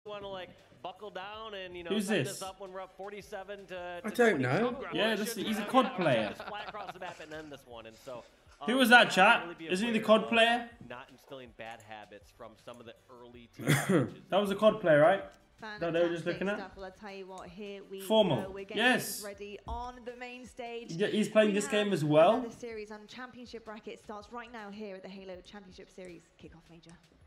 Want to like buckle down and who's this? Up when we're up 47 to I don't know. Yeah, he's a COD player. Fly across the map and end this one, and so. Who was that, chat? Isn't he the COD player? Not instilling bad habits from some of the early teams. That was a COD player, right? Fantastic that they were just looking at. Stuff. Well, I'll tell you what, here we FormaL. go. We're getting Yes. ready on the main stage. Yeah, he's playing this game as well. The series and championship bracket starts right now here at the Halo Championship Series kickoff major.